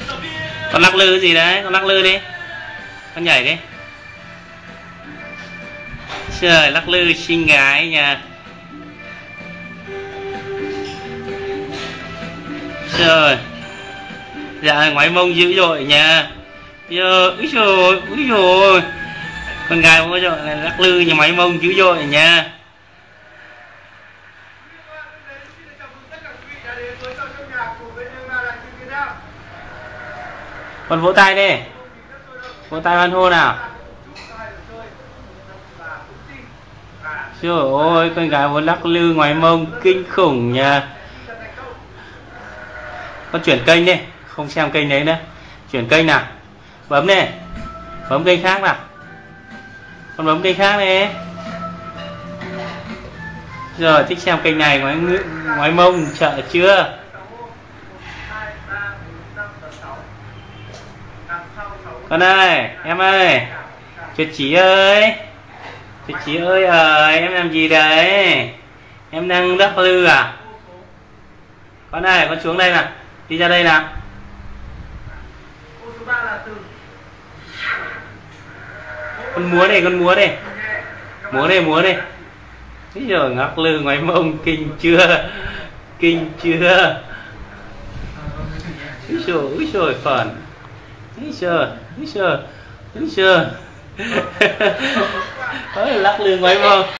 Con lắc lư gì đấy, con lắc lư đi, con nhảy đi. Trời, lắc lư xinh gái nha. Trời, dạ ngoái mông dữ dội nha. Giờ úi trời, úi rồi, con gái bao giờ này lắc lư nhà máy mông dữ dội nha. Con vỗ tay đi, vỗ tay hoan hô nào. Trời ơi, con gái muốn lắc lư ngoài mông kinh khủng nha. Con chuyển kênh đi, không xem kênh đấy nữa. Chuyển kênh nào, bấm đi, bấm kênh khác nào. Con bấm kênh khác đi. Giờ thích xem kênh này ngoái mông sợ chưa? Con ơi, em ơi, Tuyệt Chí ơi, Tuyệt Chí ơi, em làm gì đấy? Em đang lắc lư à? Con ơi, con xuống đây nào, đi ra đây nào. Con múa đi, con múa đi, múa đi, múa đi. Bây giờ ngắc lư ngoài mông kinh chưa? Kinh chưa? Úi trời phần. Úi trời, úi trời, úi trời. Lắc lư ngoài mông.